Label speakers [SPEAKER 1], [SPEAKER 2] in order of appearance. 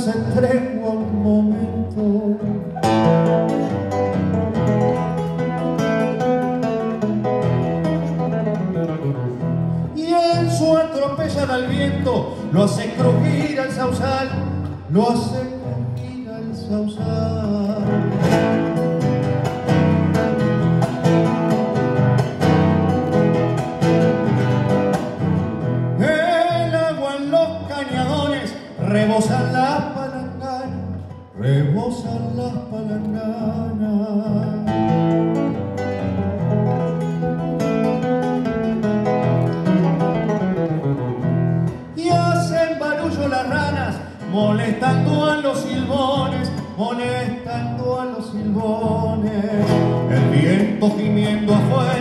[SPEAKER 1] hace tregua un momento. Y en su atropellada al viento lo hace crujir al sausal, lo hace crujir al sausal. El agua en los cañadones rebosan las palanganas, rebosan las palanganas. Y hacen barullo las ranas, molestando a los silbones, molestando a los silbones. El viento gimiendo afuera